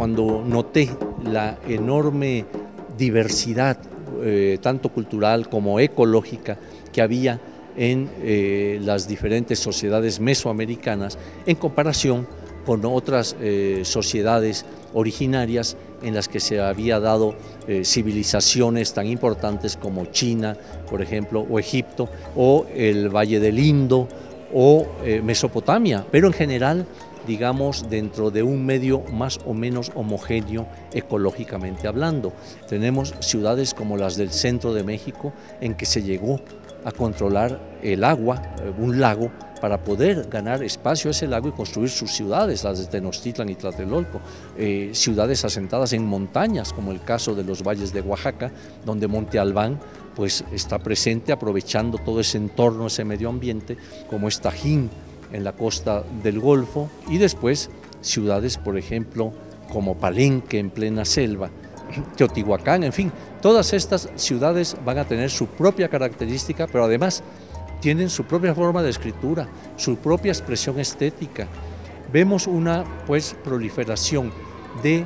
cuando noté la enorme diversidad, tanto cultural como ecológica, que había en las diferentes sociedades mesoamericanas en comparación con otras sociedades originarias en las que se había dado civilizaciones tan importantes como China, por ejemplo, o Egipto, o el Valle del Indo, o Mesopotamia, pero en general, digamos, dentro de un medio más o menos homogéneo ecológicamente hablando. Tenemos ciudades como las del centro de México, en que se llegó a controlar el agua, un lago, para poder ganar espacio a ese lago y construir sus ciudades, las de Tenochtitlan y Tlatelolco, ciudades asentadas en montañas, como el caso de los valles de Oaxaca, donde Monte Albán pues está presente aprovechando todo ese entorno, ese medio ambiente, como es Tajín en la costa del Golfo, y después ciudades, por ejemplo, como Palenque en plena selva, Teotihuacán, en fin, todas estas ciudades van a tener su propia característica, pero además tienen su propia forma de escritura, su propia expresión estética. Vemos una pues proliferación de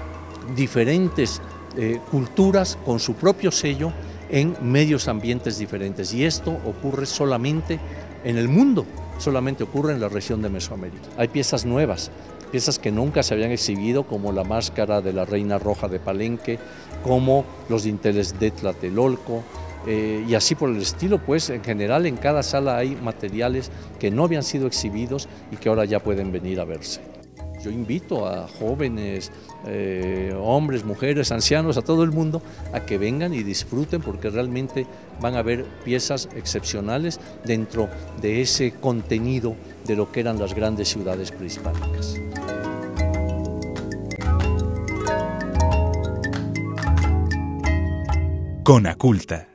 diferentes culturas con su propio sello en medios ambientes diferentes, y esto ocurre solamente en el mundo, solamente ocurre en la región de Mesoamérica. Hay piezas nuevas, piezas que nunca se habían exhibido, como la máscara de la Reina Roja de Palenque, como los dinteles de Tlatelolco, y así por el estilo. Pues en general en cada sala hay materiales que no habían sido exhibidos y que ahora ya pueden venir a verse. Yo invito a jóvenes, hombres, mujeres, ancianos, a todo el mundo a que vengan y disfruten, porque realmente van a ver piezas excepcionales dentro de ese contenido de lo que eran las grandes ciudades prehispánicas. Conaculta.